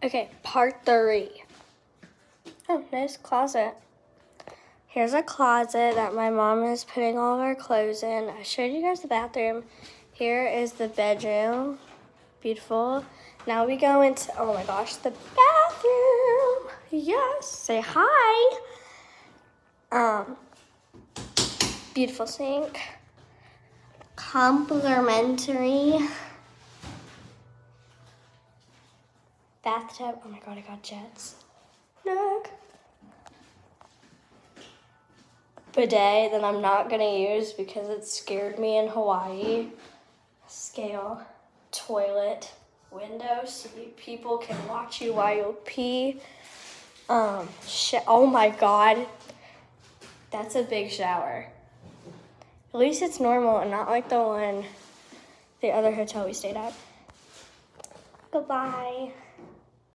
Okay, part 3. Oh, nice closet. Here's a closet that my mom is putting all of our clothes in. I showed you guys the bathroom. Here is the bedroom. Beautiful. Now we go into, oh my gosh, the bathroom. Yes, say hi. Beautiful sink. Complimentary bathtub. Oh my God, I got jets. Look. Bidet that I'm not gonna use because it scared me in Hawaii. Scale, toilet, window so people can watch you while you pee. Oh my God, that's a big shower. At least it's normal and not like the other hotel we stayed at. Goodbye.